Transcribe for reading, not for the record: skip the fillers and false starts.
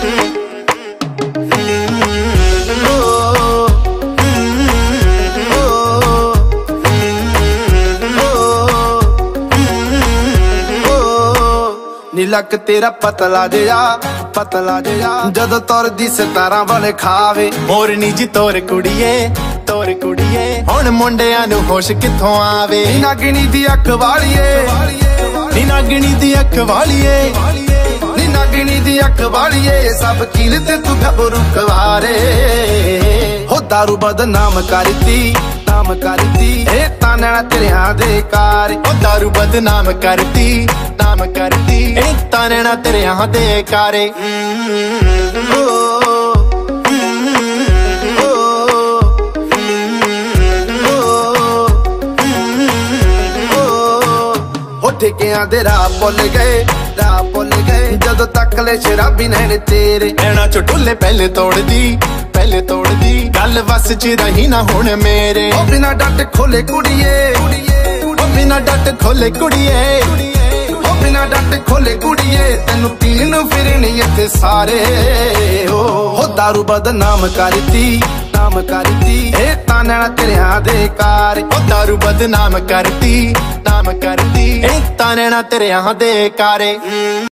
नी luck तेरा पतला जिहा जदों तुरदी सितारां वाले खावे। मोरनी जी तोर कुड़िए हुण मुंडियां नूं होश कित्थों आवे। नी नागिनी दी अख वालिए, नी नागिनी दी अख वालिए, नी नागिनी दी अख वालिए, सब कील ते तू घबरू कवारे। हो दारू बदनाम करती ए तानैणा तेरियां दे कार। ओ दारू बदनाम करती ए तानैणा तेरियां दे कारे। ठेकियां दे राह भुल गए जदों तक ले शराबी नैन तेरे। नैना चो ढुले पहले तोड़दी गल बस च रही ना हुण मेरे। ओ बिना डट खोले कुड़िए, बिना डट खोले कुड़िए, बिना डट खोले कुड़िए, तेनू पीन फिरनी इत्थे सारे। हो दारू बदनाम करती ए तानैणा तेरियां दे कार। ओ दारू बदनाम करती ए तानैणा तेरियां दे कारे।